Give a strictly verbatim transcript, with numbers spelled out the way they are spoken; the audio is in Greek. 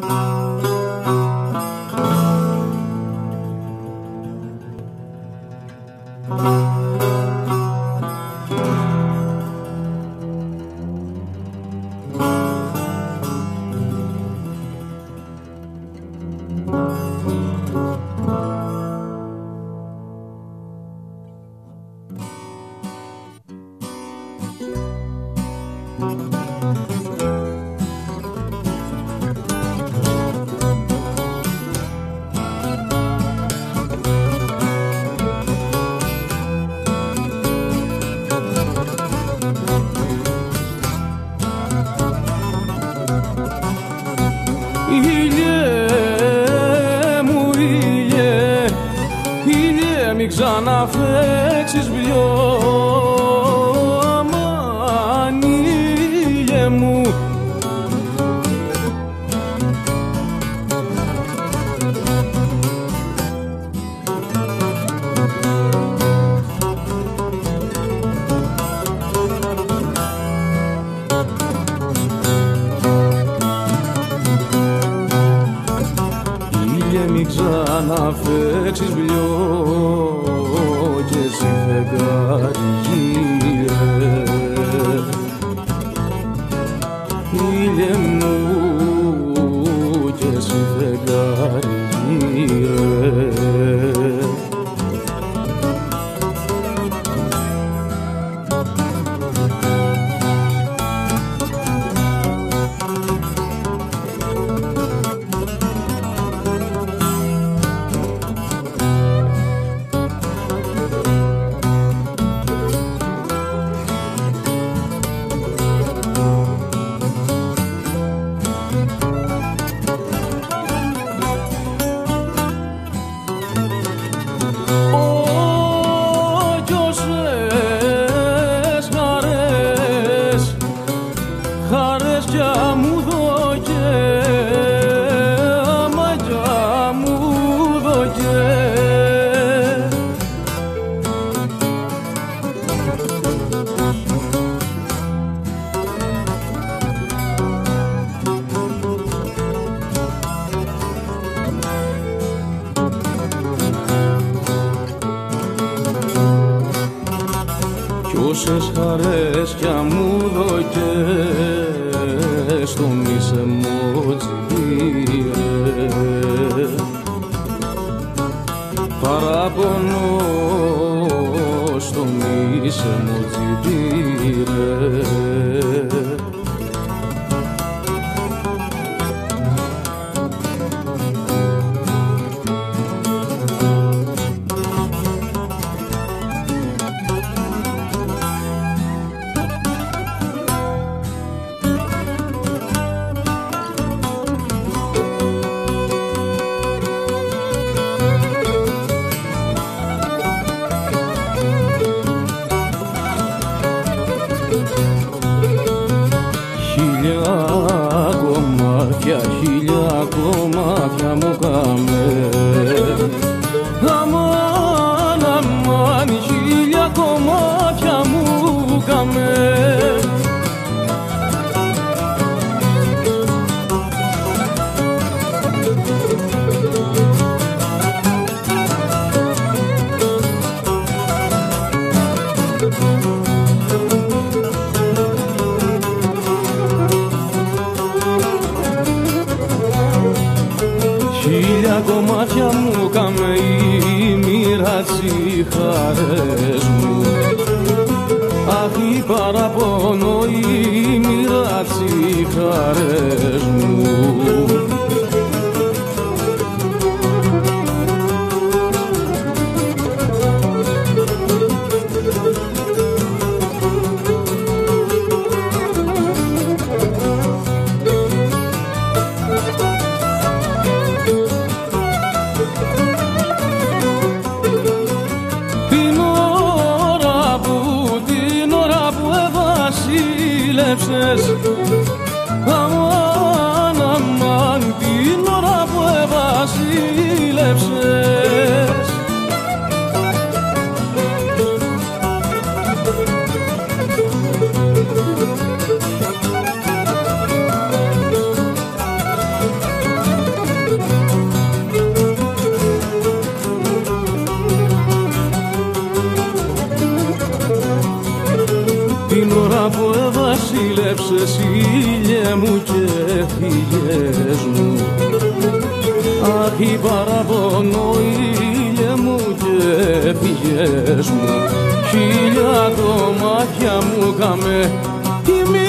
Ξαναφέξεις βιώμα, ήλιε μου. Ήλιε μη ξαναφέξεις βιώμα και εσύ φεγγάρι γύρε, ήλιε μου και εσύ φεγγάρι γύρε. Όσες χαρέσκια μου δώκες στο μίσε μου τσιμπήρε, παραπονώ στο μίσε μου τσιμπήρε. Χίλια κομμάτια μου κάμε, αμάν, αμάν, χίλια κομμάτια μου κάμε. Χίλια κομμάτια μου κάμε η μοίρα τις χαρές μου. Αχ, η παραπονώ η μοίρα τις χαρές μου. Αμάν, βασίλεψες ήλιε μου και φυγές μου. Αχ, η παραπονώ ήλιε μου και φυγές μου. Χίλια το μάτια μου καμε.